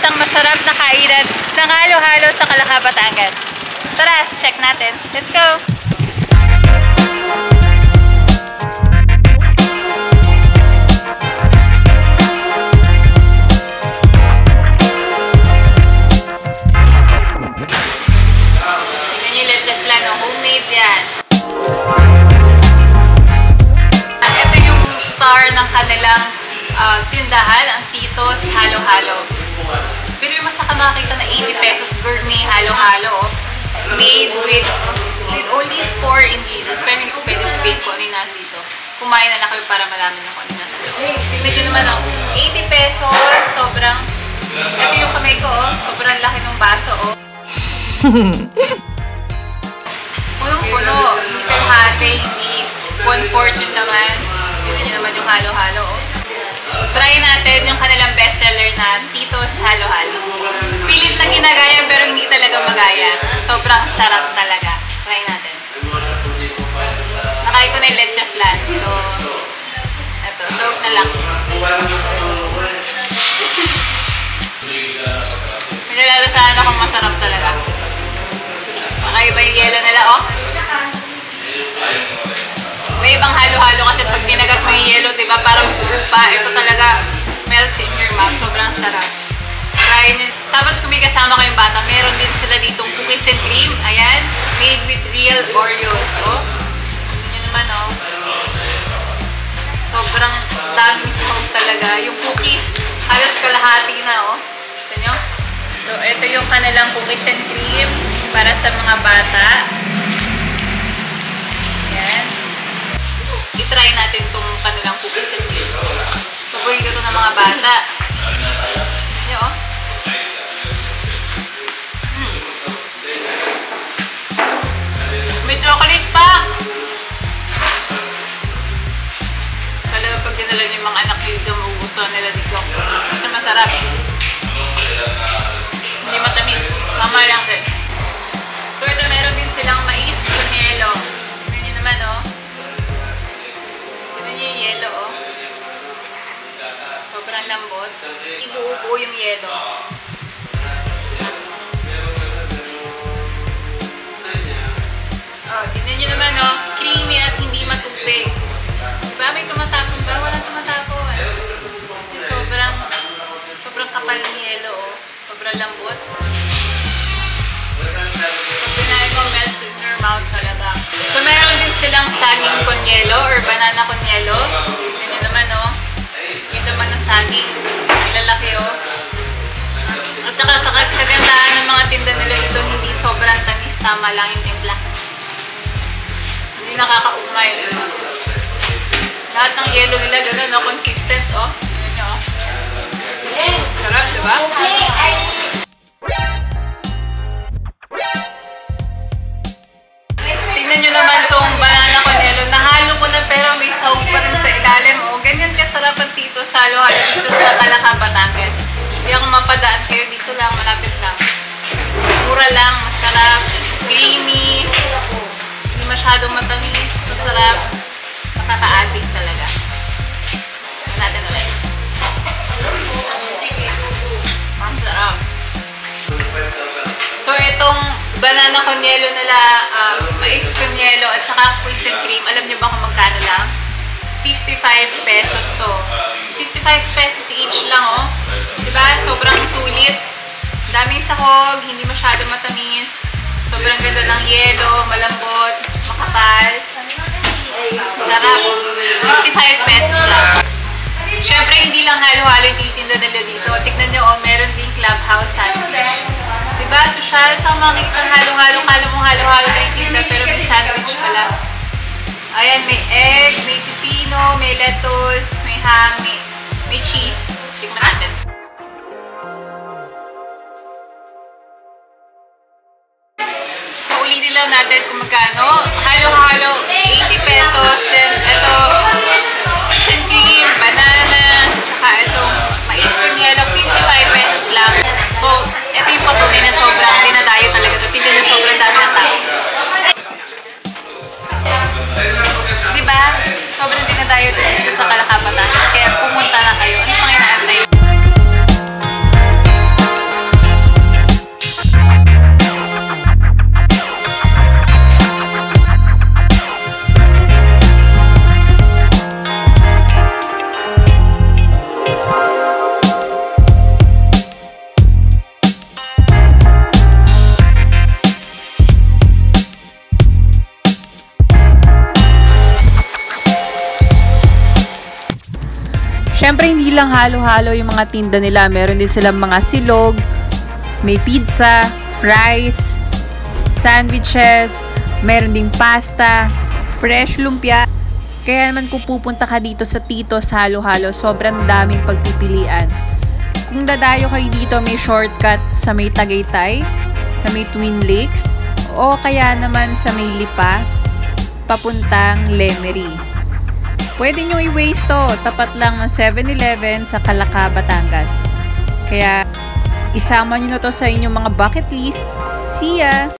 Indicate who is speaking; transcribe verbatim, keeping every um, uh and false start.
Speaker 1: isang masarap na kainan ng halo-halo sa Calaca, Batangas. Tara, check natin. Let's go! Tignan yung leche flan, no? Homemade yan. Ito yung star ng kanilang uh, tindahan, ang Tito's Halo-Halo. Pero yung masaka makakita na eighty pesos gourmet halo-halo, oh. Made with, with only four ingredients. Pero hindi ko pwede sabihin ko ano yung nandito. Kumain na lang kayo para malaman nyo kung ano nasa loob. Tignan nyo naman, oh. eighty pesos, sobrang, ito yung kamay ko, oh. Sobrang laki ng baso, oh. Punong-puno. Hindi kalahati, hindi one-fourth yung laman. Tignan nyo naman yung halo-halo, oh. Try natin yung kanilang bestseller na Tito's Halo-Halo. Pilit na ginagaya pero hindi talaga magaya. Sobrang sarap talaga. Try natin. Nakain ko na yung leche flan. So, eto. Soak na lang. May nalalasahan akong masarap talaga. Makaiba yung yelo nila, oh. May ibang halo-halo kasi pag ginagat mo yung yelo, diba, parang pa. Ito talaga melts in your mouth. Sobrang sarap. Try nyo. Tapos kung may kasama kayong bata, meron din sila ditong cookies and cream. Ayan. Made with real Oreos. Oh. Ito nyo naman, oh. Sobrang daming smoke talaga. Yung cookies, halos kalahati na, oh. Ito nyo. So, ito yung kanilang cookies and cream para sa mga bata. Ayan. I-try natin itong kanilang cookies and cream. Paborito ito ng mga bata. Ayan, oh. Mm. May chocolate pa! Talaga pag dinala niyo yung mga anak dito, magugustuhan nila dito. Kasi masarap. Hindi matamis. Tama lang din. So ito, meron din silang mais con yelo. Tignan niyo naman, oh. Yung yelo, oh. Sobrang lambot. Ibuo-buo yung yelo. Oh, tignan nyo naman, oh. Creamy at hindi matubig. Diba? May tumatapon ba? Walang tumatapon. Kasi sobrang sobrang kapal ng yelo, oh. Sobrang lambot. Pag pinahin mo, melts in your mouth talaga. So, meron din silang saging con yelo or banana con yelo. Tignan nyo naman, oh. Yung naman ng saging. Ang lalaki, oh. At saka sa kagandahan ng mga tinda nila dito, hindi sobrang tamis. Tama lang yung timpla. Hindi nakakaumay. Lahat ng yelo nila, gano'n, no? Consistent, oh. Tignan nyo, oh. Sarap, diba? Tignan nyo naman tong banana con yelo. Nahalo ko na pero may sahog pa rin sa ilalim. O, ganyan kasarap ang Tito's Halo-Halo dito sa Calaca, Batangas. Hindi ako mapadaan kayo. Dito lang, malapit lang. Mura lang, masarap, creamy, hindi masyadong matamis, masarap, makaka-addict talaga. Tignan natin ulit. Ang sarap. So, itong banana con yelo nila, um, mais con yelo, at saka cookies and cream. Alam niyo ba kung magkano lang? fifty-five pesos to. fifty-five pesos each lang, oh. Diba? Sobrang sulit. Daming sahog, hindi masyadong matamis. Sobrang ganda ng yelo, malambot, makapal. Sarap. fifty-five pesos lang. Siyempre, hindi lang halo-halo yung titinda nila dito. Tignan nyo, oh, meron din clubhouse sandwich. Diba? Social, sa makikita ng halo-halo, kala mong halo-halo na yung tinda, pero may sandwich pala. Ayan, may egg, may pipino, may lettuce, may ham, may, may cheese. Tignan natin. So, ulitin lang natin kung magkano. Halo-halo, eighty pesos. Then, ito, cookies and cream, banana, saka itong mais con yelo, fifty-five pesos lang. So, ito yung patunay na sobrang dinadayo talaga. Tignan na sobrang dami ng tao. Diba? Sobrang dinadayo dito sa Calaca, Batangas. Kaya pumunta na kayo. Ano pang inaantay? Syempre, hindi lang halo-halo yung mga tinda nila. Meron din silang mga silog, may pizza, fries, sandwiches, meron ding pasta, fresh lumpia. Kaya naman kung pupunta ka dito sa Tito's Halo-Halo, sobrang daming pagpipilian. Kung dadayo kayo dito, may shortcut sa may Tagaytay, sa may Twin Lakes, o kaya naman sa may Lipa, papuntang Lemery. Pwede nyo i-waste to, tapat lang ng seven eleven sa Calaca, Batangas. Kaya isama nyo na to sa inyong mga bucket list. See ya!